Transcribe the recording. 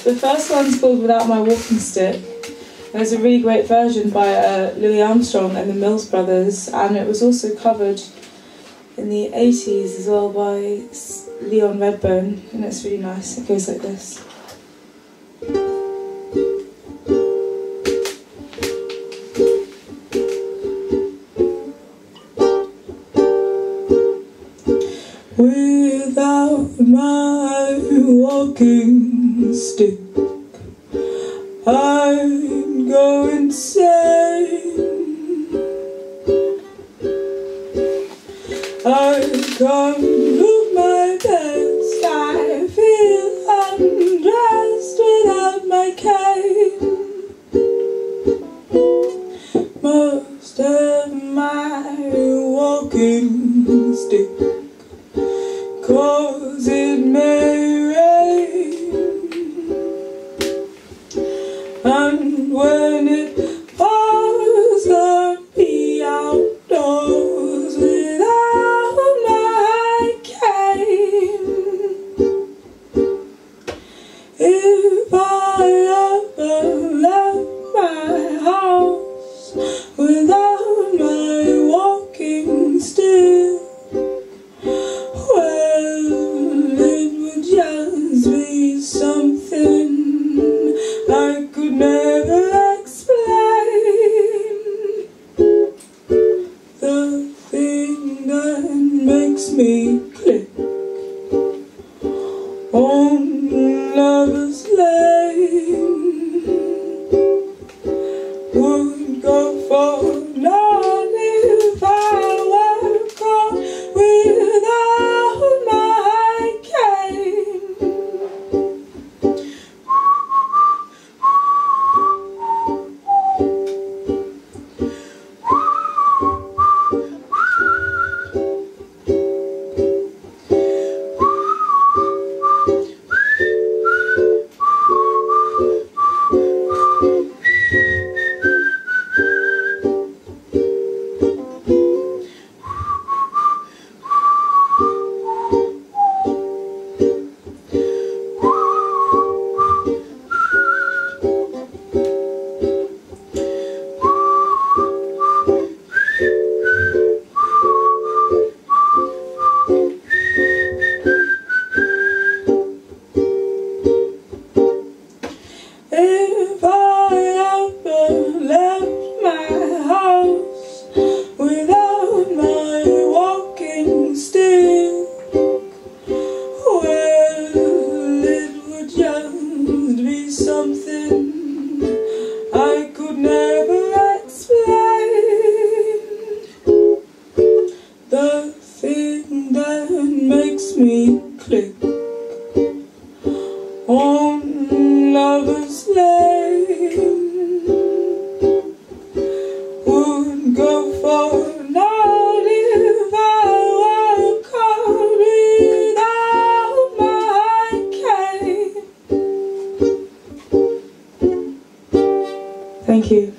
The first one's called Without My Walking Stick. There's a really great version by Louis Armstrong and the Mills Brothers, and it was also covered in the 80s as well by Leon Redbone, and it's really nice. It goes like this. Without my walking stick, I'd go insane. I can't move my best, I feel undressed without my cane. Must have my walking stick, 'cause it may rain, and when it pours I'll be outdoors without my cane. If I ever left my house without my walking stick, something I could never explain. The thing that makes me click on Lover's Lane would go for naught if I were caught without my cane. If I ever left my house without my walking stick, well, it would just be something I could never explain. The thing that makes me click on Lover's Lane would go for naught if I were caught without my cane. Thank you.